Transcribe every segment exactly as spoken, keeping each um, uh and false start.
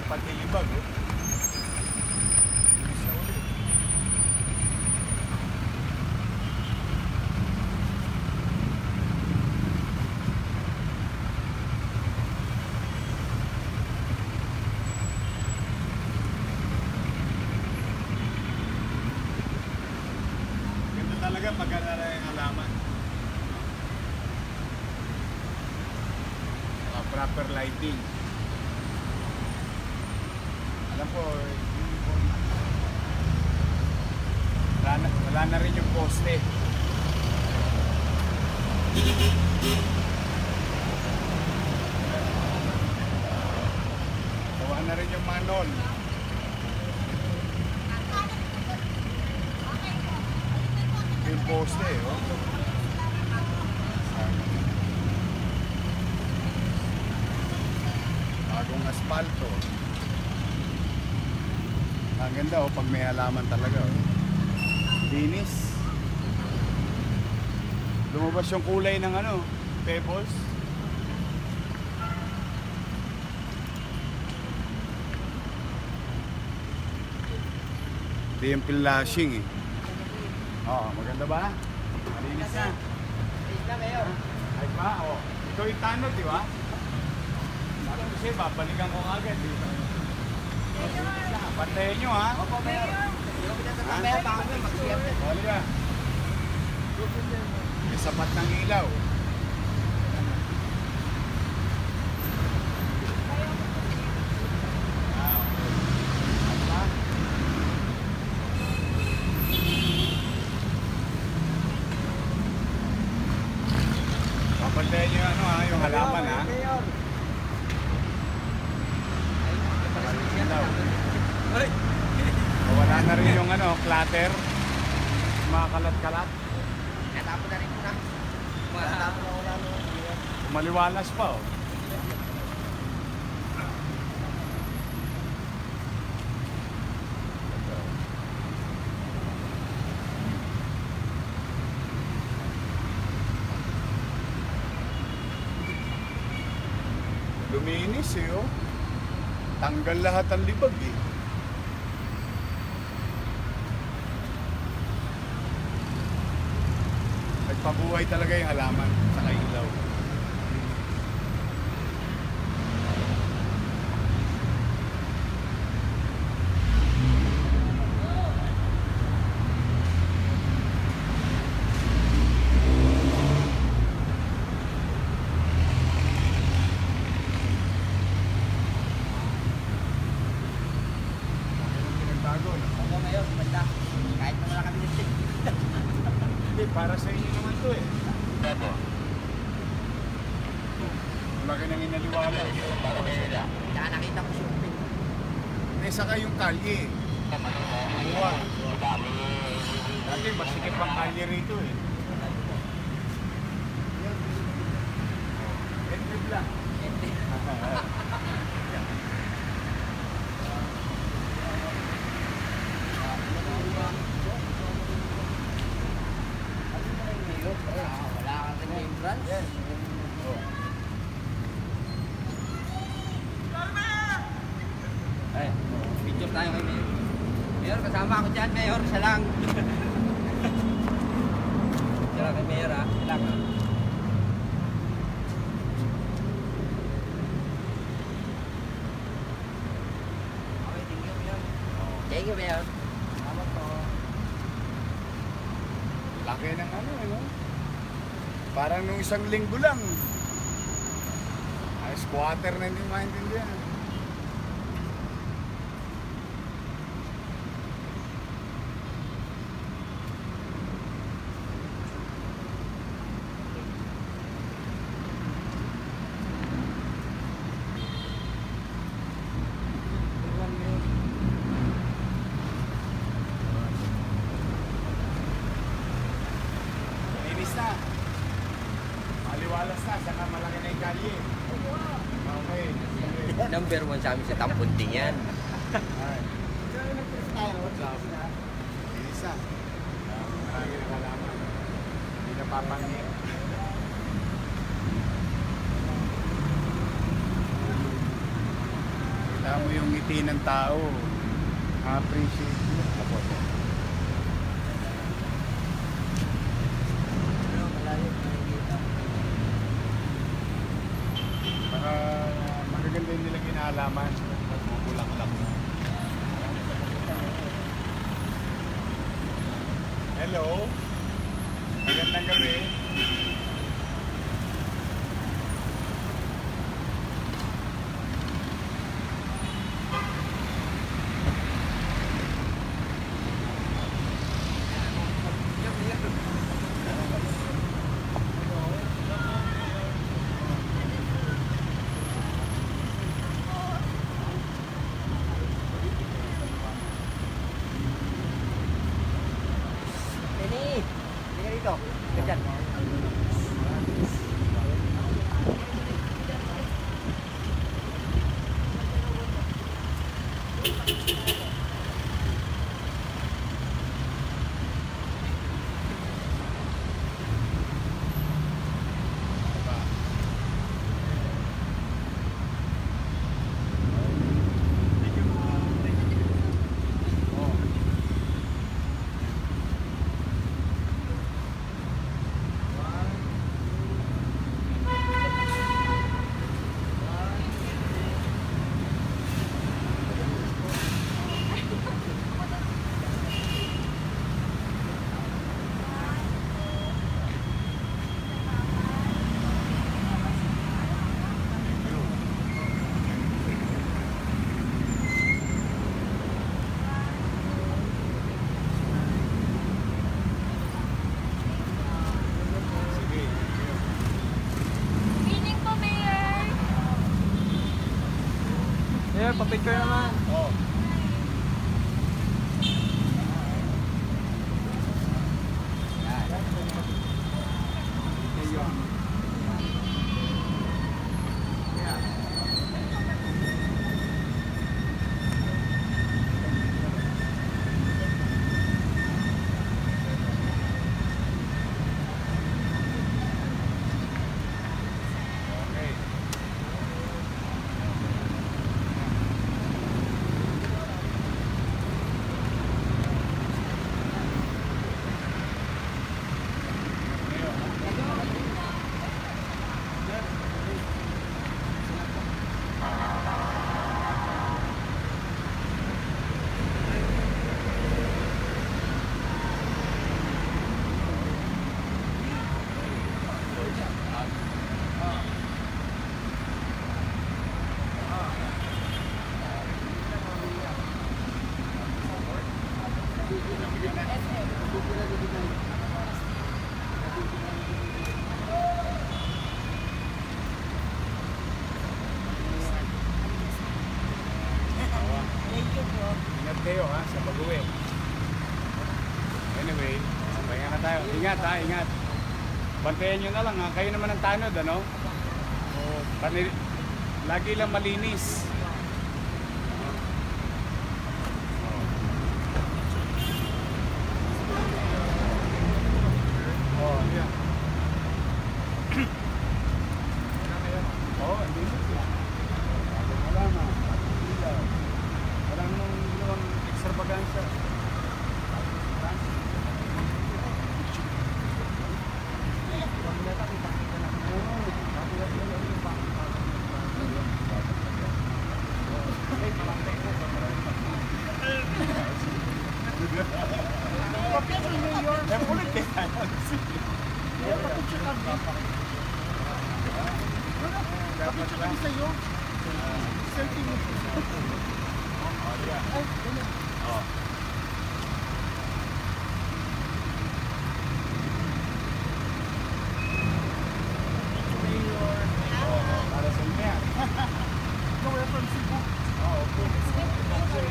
pati libag, oh. Bilis na ulit. Ganda talaga pagka na yung halaman. Uh, proper lighting. Alam po, wala na, wala na rin yung poste. Gawa na rin yung manol. Yung poste, oh. Bagong asfalto. Ang ganda, oh, pag may halaman talaga, oh. Linis. Lumabas yung kulay ng ano, pebbles. Hindi yung flashing, eh. Oo, maganda ba? Malinis na. Malinis na, Mayor. Ay ba? Oh. Ito yung tanod, di ba? Sabi kasi, babalikan ko agad, di ba? Pantayin nyo, ha? Opo, Mayor. Yung pinatatawa, Mayor, baka may mag-siyempre. Wala ka. May sapat ng ilaw. Papantayin nyo ano, ha? Yung halaman, ha? Wala na rin yung ano, clutter. Mga kalat-kalat. Natapon na rin po na. Natapon na wala na. Maliwalas pa, oh. Luminis, eh, oh. Tanggal lahat ang libag, eh. Nagpabuhay talaga yung halaman sa ilaw. Opo, Mayor, basta. Kahit na wala kami nito. Hindi, para sa inyo naman to, eh. Opo. Laki nang inaliwala. Tsaka nakita ko shopping. Hindi, saka yung kalye. Buwa. Dati, masikip ang kalye rito, eh. Entrip lang. Wala kang remembrance. Yes. Ay, picture tayo kay Mayor. Mayor, kasama ako dyan, Mayor. Siya lang. Siya lang kay Mayor, ha? Siya lang, ha? Okay, thank you, Mayor. Thank you, Mayor. Salamat po. Laki ng ano, ano? Parang nung isang linggo lang. Ay, squatter na hindi maintindihan. Linis na. Maliwalas na, saka malaki na yung kalye. Okay. Number one sa amin sa Tampunting yan. Linis na. Marami na kalaman. Hindi na papangin. Kita Kaya mo yung ngiti ng tao. Appreciate mo. Apo. Para magaganda yung nilang inaalaman. Bubulak-lak mo. Hello. Magandang gabi. Dito, ganyan. Yeah, pa-picture naman. Oh. Ingat kayo ha, sa pag-uwi. Anyway, pahinga na tayo. Ingat ha, ingat. Bantayan nyo na lang ha. Kayo naman ang tanod, ano? O, panil- lagi lang malinis. Oh, yeah. Oh, hindi na. Wala na. Wala nang ginawang extravaganza. Kapit kami sa'yo. Selfie mo. Ay, ano? Oh. Mayor. Oh, para sa inyo yan. No, we're from Cebu. Oh, okay.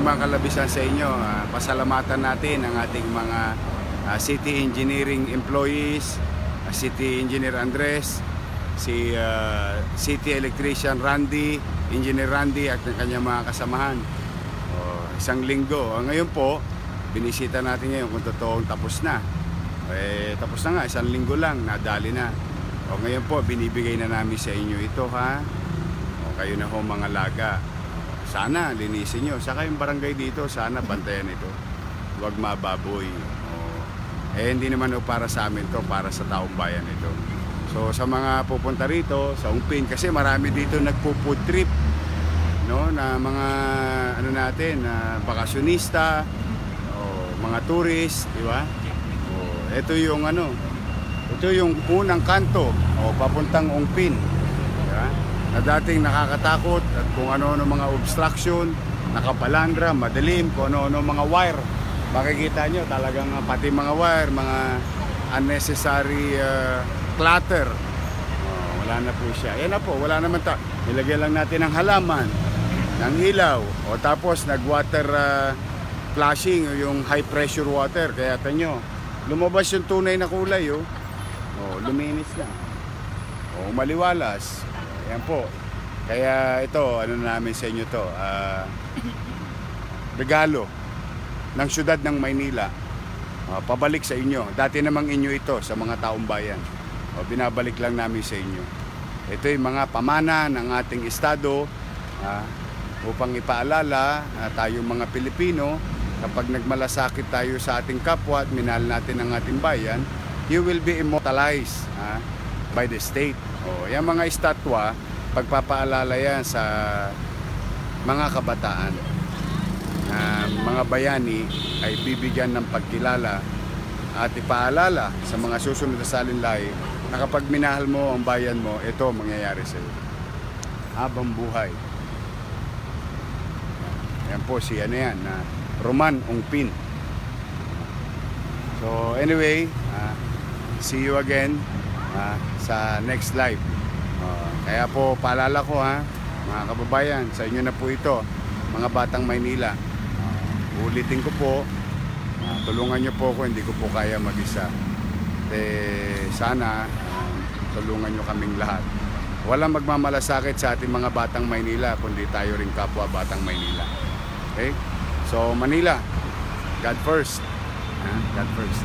aking mga kalabisan sa inyo. Uh, pasalamatan natin ang ating mga uh, city engineering employees, uh, city engineer Andres, si uh, city electrician Randy, engineer Randy at ng kanyang mga kasamahan. O, isang linggo. O, ngayon po, binisita natin ngayon kung totoong tapos na. Eh, tapos na nga, isang linggo lang, nadali na. O, ngayon po, binibigay na namin sa inyo ito, ha? O, kayo na ho mga laga. Sana linisin nyo. Saka yung barangay dito, sana bantayan ito. Huwag mababoy. O, eh, hindi naman o para sa amin to, para sa taong bayan ito. So sa mga pupunta rito sa Ongpin, kasi marami dito nagpo-food trip, no, na mga ano natin, na bakasyonista o mga tourist, di ba? O ito yung ano, ito yung unang kanto o papuntang Ongpin, di ba? Na dating nakakatakot at kung ano-ano mga obstruction, nakapalandra, madilim, kung ano-ano mga wire. Makikita nyo talagang pati mga wire, mga unnecessary uh, clutter. Oh, wala na po siya. Yan na po, wala naman ta. Nilagyan lang natin ng halaman, ng ilaw, o tapos nag-water uh, flushing, yung high pressure water. Kaya tanyo, lumabas yung tunay na kulay, oh. Oh, luminis na. Oh, maliwalas. Yan po. Kaya ito, ano namin sa inyo to, uh, regalo ng syudad ng Maynila. Uh, pabalik sa inyo. Dati namang inyo ito sa mga taong bayan. O, binabalik lang namin sa inyo. Ito yung mga pamana ng ating estado uh, upang ipaalala uh, tayong mga Pilipino, kapag nagmalasakit tayo sa ating kapwa at minahal natin ang ating bayan, you will be immortalized uh, by the state. O, yung mga estatwa, pagpapaalala yan sa mga kabataan. Uh, mga bayani ay bibigyan ng pagkilala at ipaalala sa mga susunod na salinlahi na kapag minahal mo ang bayan mo, ito mangyayari sa iyo habang buhay. Yan po si ano yan, uh, Roman Ongpin. So anyway, uh, see you again uh, sa next live. Uh, kaya po paalala ko, ha, mga kababayan, sa inyo na po ito, mga batang Maynila. Uh, ulitin ko po, uh, tulungan nyo po ako, hindi ko po kaya mag-isa. Eh, sana uh, tulungan nyo kaming lahat. Walang magmamalasakit sa ating mga batang Maynila, kundi tayo rin kapwa batang Maynila. Okay? So Manila, God first. Uh, God first.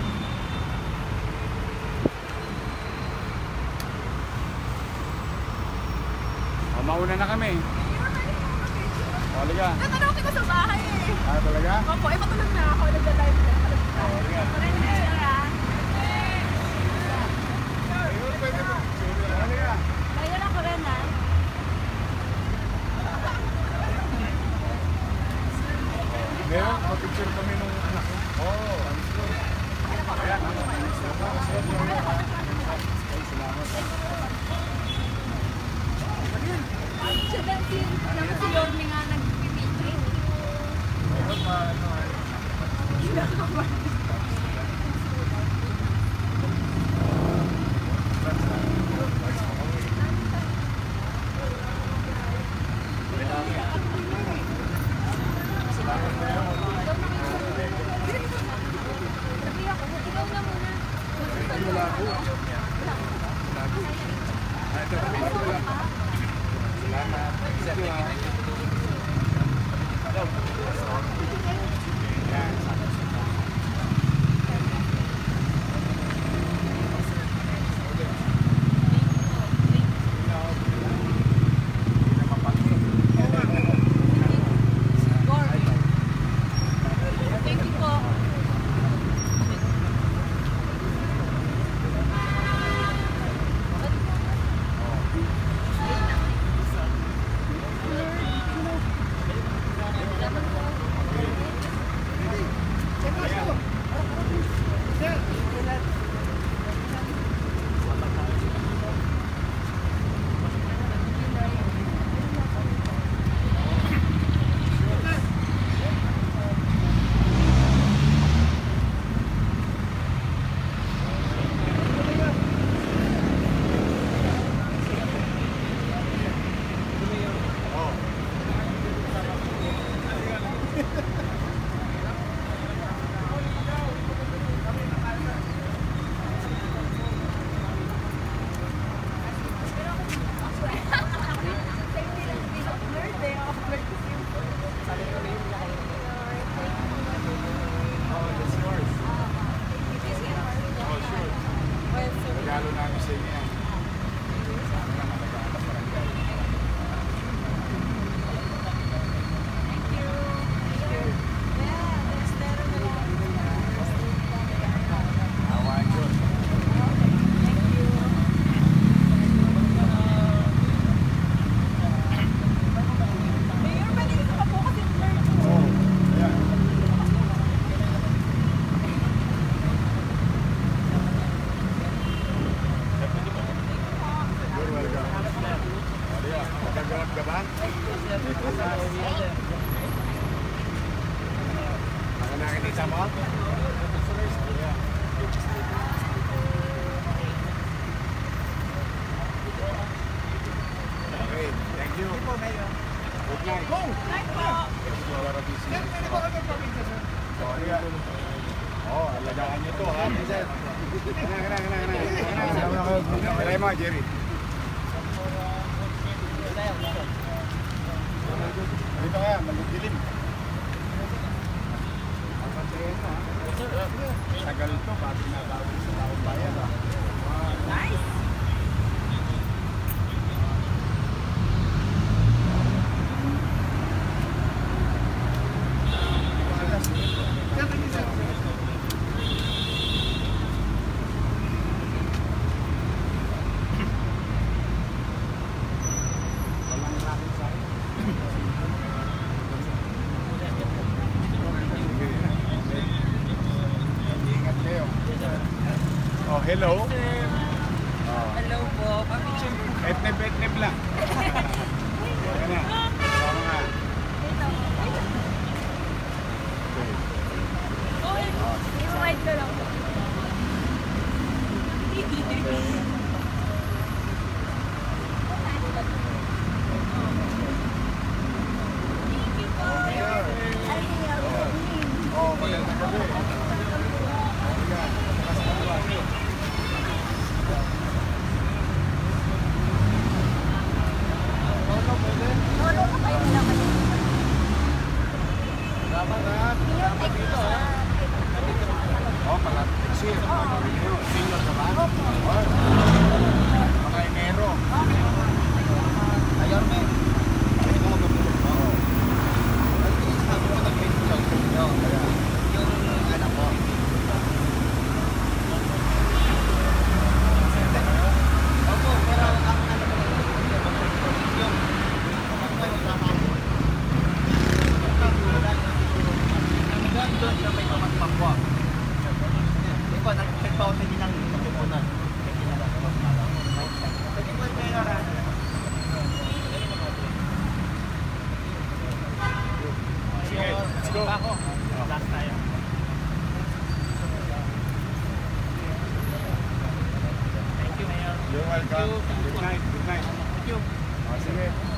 O, mauna na kami. O, liga. Natanong ko sa bahay eh. Ah, talaga? Opo, eh patulog na ako. Nagda-live na. O, liga. Maraming picture ah. Pwede mo. O, liga. Ayun ako rin ah. Meron, mag-picture kami nung anak ko. Oo, alis ko. Ayan, ano, alis ko. Salamat. Siya lang si, lang si Yorme nga nag-pipicture. Oo, paano ay. Ikaw na muna. Wala ko. Ah, ito kami. Salamat. Thank you po. sa inyo yan. Sana lang malagaan sa barangay. Awan yun. Mayor, maliit ka po kasi flirt. Oh, yeah. You're welcome. Maria, magagawan ka ba? Mga nakikita mo? Okay, thank you. Good night. Go! Night po. Sir, pwede ba kami pamilya, sir? Sorry ah. Oh, alagaan nyo to ha. Kena, kena, kena, kena. Kaya mo, Jerry. Dito kaya, malidilim. Tagal to, bago natawag sa taong bayan. Nice. Sir, thank you, sir. Walang rapid sa akin. Ingat kayo. Oh, hello. Oh, Hello po, pa-picture po. etneb, etneb lang. Ayan na. Tama nga. Okay. I-ride ka lang po. Thank you po. Ay, Oh, magandang gabi. Ayan, bukas na buwan. Lolo ko kayo nila kayo. Salamat ha. Salamat dito ha. Oh, mga taxi. Single ka ba? Oh. Mga enero. Ayan, men. Pwede ko magpapulog mo. Oo. Sabi ko nag-video nyo. Yung anak ko. Opo, pero ang ano ko yung doon sa may pamatpapwa. Di ba, nagpagpaw sa ginang pagkukunan. Pwede ko yung pera. Sige, let's go. Ako. Last tayo. Thank you, Mayor. You're welcome. Good night. Good night. Thank you. Oh, sige.